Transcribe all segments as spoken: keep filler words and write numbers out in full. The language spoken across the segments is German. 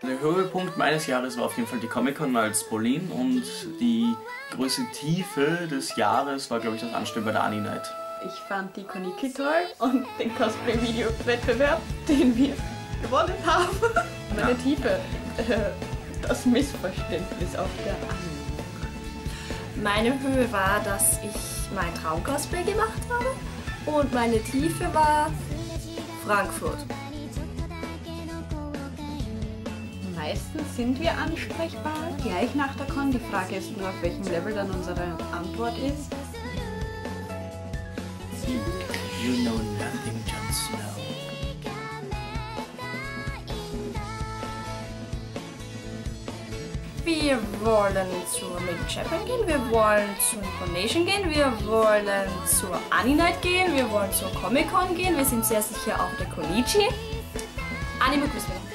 Der Höhepunkt meines Jahres war auf jeden Fall die Comic-Con als Pauline und die größte Tiefe des Jahres war, glaube ich, das Anstellen bei der Ani-Night. Ich fand die Koniki toll und den Cosplay-Video-Wettbewerb, den wir gewonnen haben. Meine ja. Tiefe, äh, das Missverständnis auf der Ani. Meine Höhe war, dass ich mein Traum-Cosplay gemacht habe und meine Tiefe war Frankfurt. Meistens sind wir ansprechbar, gleich nach der Con. Die Frage ist nur, auf welchem Level dann unsere Antwort ist. You know nothing, Jon Snow. Wir wollen zur Milk Japan gehen, wir wollen zur Nippon Nation gehen, wir wollen zur Ani-Night gehen, wir wollen zur Comic-Con gehen, wir sind sehr sicher auf der Konichi. Anime wissen wir noch.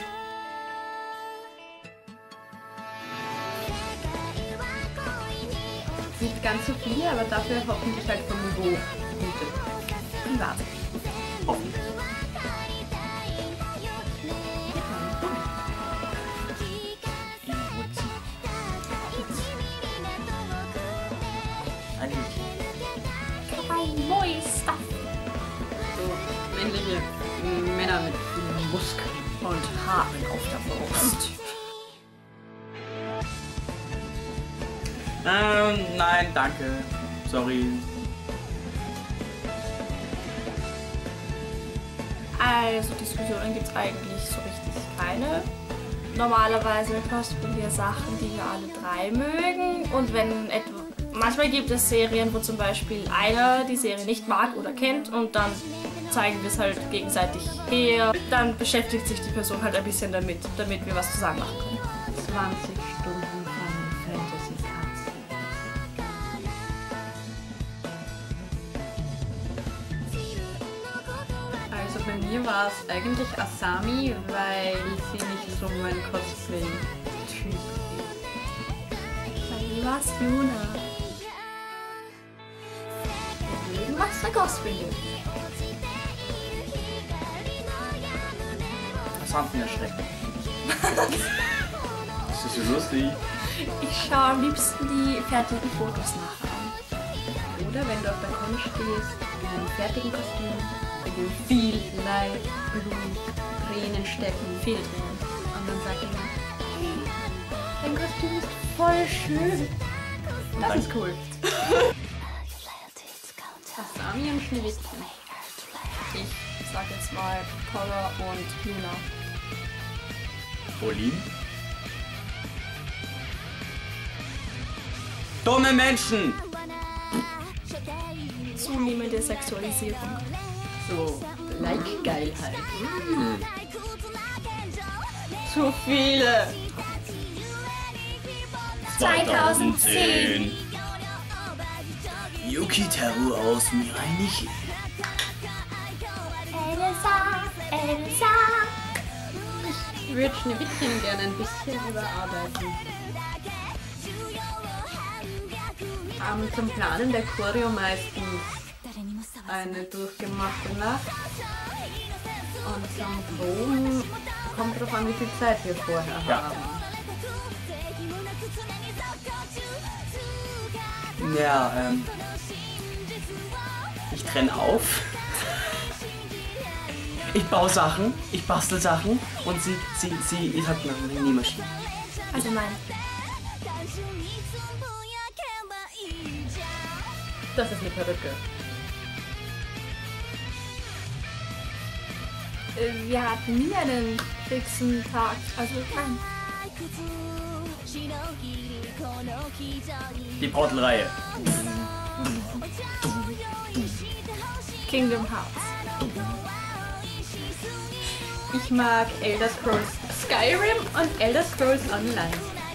Nicht ganz so viele, aber dafür hoffentlich halt vom Niveau gute. Privat. Hoffentlich. So männliche Männer mit Muskeln Und Haaren auf der Brust. Ähm, nein, danke. Sorry. Also Diskussionen gibt es eigentlich so richtig keine. Normalerweise kosten wir Sachen, die wir alle drei mögen. Und wenn etwa, manchmal gibt es Serien, wo zum Beispiel einer die Serie nicht mag oder kennt und dann zeigen wir es halt gegenseitig her. Dann beschäftigt sich die Person halt ein bisschen damit, damit wir was zusammen machen können. zwanzig Stunden von Fantasy Cuts. Also bei mir war es eigentlich Asami, weil sie nicht so mein Cosplay-Typ ist. Bei mir war es Yuna. Du machst ein Cosplay. Das fand mich erschreckend. Das ist so lustig. Ich schaue am liebsten die fertigen Fotos nachher an. Oder wenn du auf der Con stehst, in einem fertigen Kostüm, in dem viel Leid, Blut, Tränen stecken, Viel Tränen. und dann sagt jemand, hey, dein Kostüm ist voll schön. Das Danke. ist cool. Asami und Schneewittchen. Ich sag jetzt mal Korra und Yuna. Pauline? Dumme Menschen! Zunehmende Sexualisierung. So, Like-Geilheit. Mm. Zu viele. zweitausendzehn. Yuki Teru aus Mirai Nikki. Elsa, Elsa. Ich würde Schneewittchen gerne ein bisschen überarbeiten. Haben zum Planen der Choreo meistens eine durchgemachte Nacht. Und zum Proben kommt drauf an, wie viel Zeit wir vorher Ja. haben. Ja, ähm. Ich trenne auf. Ich baue Sachen, ich bastel Sachen und sie, sie, sie hat eine Nähmaschine. Also nein. Das ist eine Perücke. Äh, Wir hatten nie einen fixen Tag. Also nein. Die Portal-Reihe. Kingdom Hearts. Ich mag Elder Scrolls Skyrim und Elder Scrolls Online.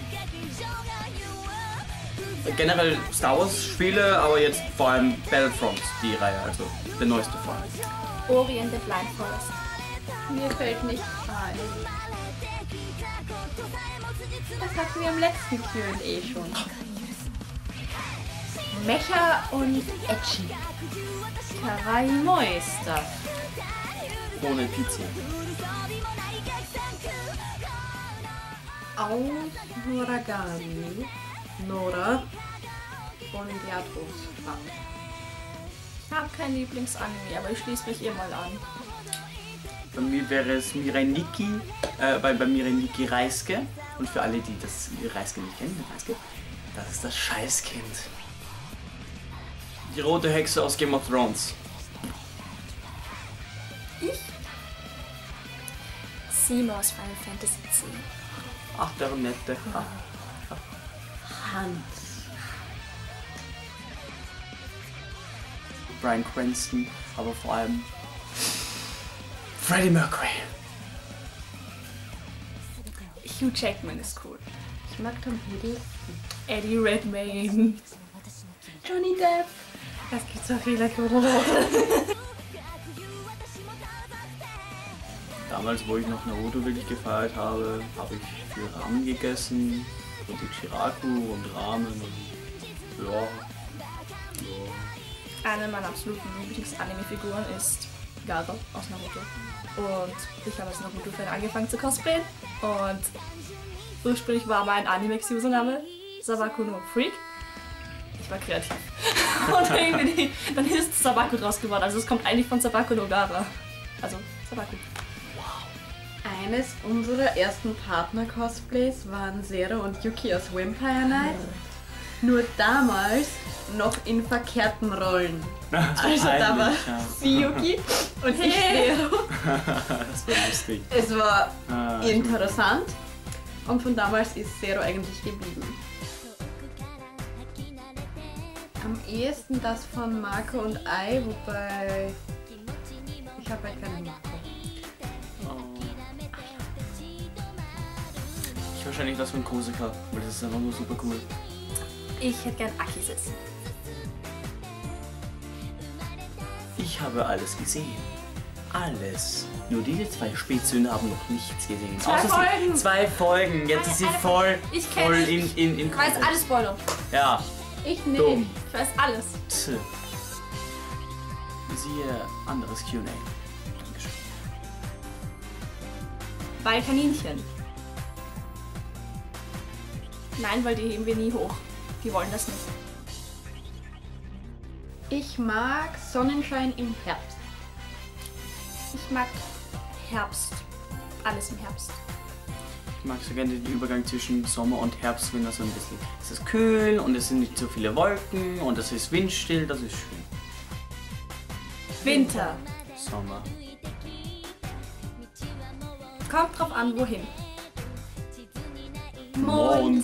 Generell Star Wars Spiele, aber jetzt vor allem Battlefront, die Reihe, also der neueste vor allem. Ori and the Blind Forest. Mir fällt nicht ein. Das hatten wir im letzten Q und A schon. Mecha und Edgy. Kawaii Moista. Ohne Pizza. Auch Noragami, Nora von Beatrus Band. Ich habe kein Lieblingsanime, aber ich schließe mich ihr mal an. Bei mir wäre es Mirai Nikki, äh, bei, bei Mirai Nikki Reisuke. Und für alle, die das Reisuke nicht kennen, Reisuke, das ist das Scheißkind. Die rote Hexe aus Game of Thrones. Ich? Sima aus Final Fantasy zehn. Ach, der nette. Ah. Hans. Bryan Cranston, aber vor allem Freddie Mercury. Hugh Jackman ist cool. Ich mag Tom Hiddleston. Eddie Redmayne. Johnny Depp. Das gibt so viele coole. Damals, wo ich noch Naruto wirklich gefeiert habe, habe ich viel Ramen gegessen und Ichiraku und Ramen und ja. ja. Eine meiner absoluten Lieblings-Anime-Figuren ist Gaara aus Naruto. Und ich habe als Naruto-Fan angefangen zu cosplayen. Und ursprünglich war mein Animex-Username Sabaku no Freak. Ich war kreativ. Und irgendwie, dann ist Sabaku draus geworden. Also es kommt eigentlich von Sabaku no Gaara. Also Sabaku. Eines unserer ersten Partner-Cosplays waren Zero und Yuki aus Vampire Night. Nur damals noch in verkehrten Rollen. Also da war sie Yuki und ich Zero. Das war lustig. Es war Ah, interessant und von damals ist Zero eigentlich geblieben. Am ehesten das von Marco und Ai, wobei ich habe halt keinen Marco. Ich wahrscheinlich das von Koseka, weil das ist einfach nur super cool. Ich hätte gern Aki sitzen. Ich habe alles gesehen. Alles. Nur diese zwei Spätzünder haben noch nichts gesehen. Zwei Außer Folgen. sie- Zwei Folgen. Jetzt ist sie Eine voll, Ich kenn- voll ich- in, in, in Ich weiß alles Spoiler. Ja, Ich nicht. dumm. Ich weiß alles. Tch. Siehe anderes Q und A. Dankeschön. Bei Kaninchen. Nein, weil die heben wir nie hoch. Die wollen das nicht. Ich mag Sonnenschein im Herbst. Ich mag Herbst. Alles im Herbst. Ich mag so gerne den Übergang zwischen Sommer und Herbst, wenn das so ein bisschen. Es ist kühl und es sind nicht so viele Wolken und es ist windstill, das ist schön. Winter. Sommer. Kommt drauf an, wohin. Mond.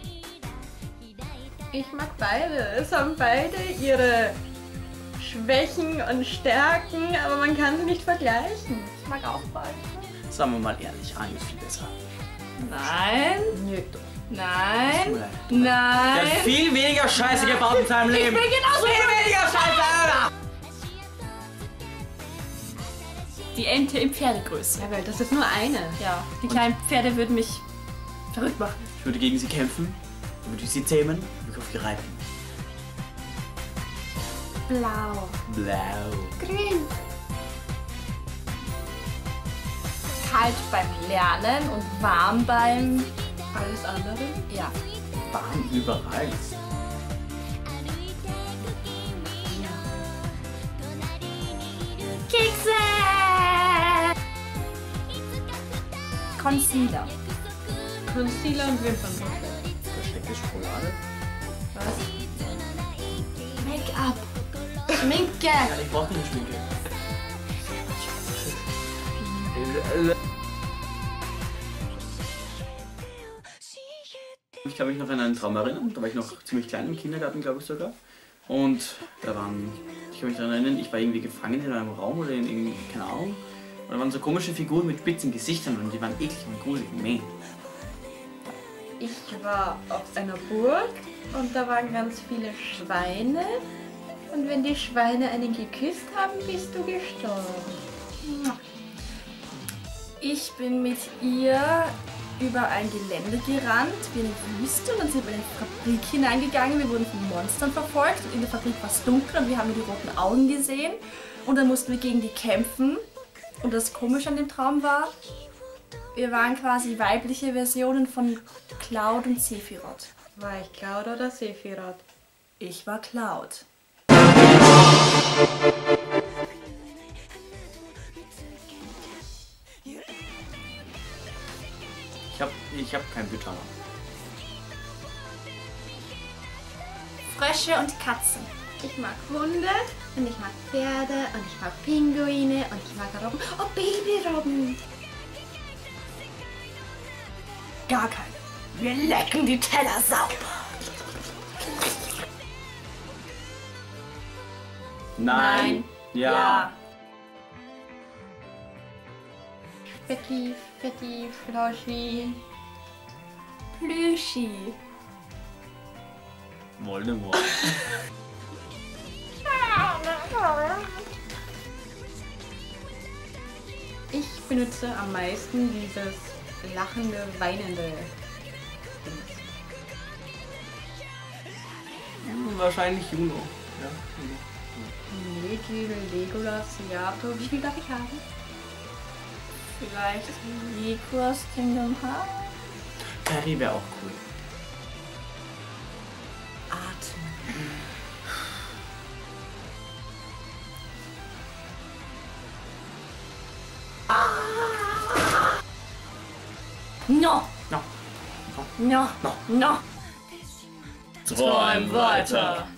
Ich mag beide. Es haben beide ihre Schwächen und Stärken, aber man kann sie nicht vergleichen. Ich mag auch beide. Sagen wir mal ehrlich, eine ist viel besser. Nein. Nö, doch. Nein. Der hat Nein. viel weniger Scheiße gebaut in seinem Ich Leben. bin genauso. Viel weniger Scheiße, Alter! Die Ente in Pferdegröße. Ja, weil das ist nur eine. Ja, die kleinen Pferde würden mich verrückt machen. Ich würde gegen sie kämpfen, dann würde ich sie zähmen und würde auf sie reiten. Blau. Blau. Grün. Kalt beim Lernen und warm beim... Alles andere? Ja. Warm überall. Kekse! Concealer. Concealer und Wimperntusche. Versteckte Schokolade. Was? Make-up. Schminke. Ja, ich brauche keine Schminke. Ich kann mich noch an einen Traum erinnern, da war ich noch ziemlich klein im Kindergarten, glaube ich sogar. Und da waren, ich kann mich daran erinnern, ich war irgendwie gefangen in einem Raum oder in irgendwie, keine Ahnung. Und da waren so komische Figuren mit spitzen Gesichtern und die waren eklig und gruselig. Nee. Ich war auf einer Burg und da waren ganz viele Schweine. Und wenn die Schweine einen geküsst haben, bist du gestorben. Ich bin mit ihr über ein Gelände gerannt, wie eine Wüste, und dann sind wir in eine Fabrik hineingegangen. Wir wurden von Monstern verfolgt und in der Fabrik war es dunkel und wir haben nur die roten Augen gesehen. Und dann mussten wir gegen die kämpfen. Und das Komische an dem Traum war, Wir waren quasi weibliche Versionen von Cloud und Sephiroth. War ich Cloud oder Sephiroth? Ich war Cloud. Ich hab, ich hab kein Pyjama. Frösche und Katzen. Ich mag Hunde und ich mag Pferde und ich mag Pinguine und ich mag Robben. Oh, Babyrobben! Gar kein. Wir lecken die Teller sauber. Nein. Ja. Ja. Fetti, Fetti, Flauschi. Plüschi. Voldemort. Ich benutze am meisten dieses lachende, weinende Dings. Hm, wahrscheinlich Juno. Ja, Legil, Legolas, Seato. Wie viel darf ich haben? Vielleicht Nikos Kingdom Hearts. Perry wäre auch cool. Atem. No. No. No. No. No. Träum weiter.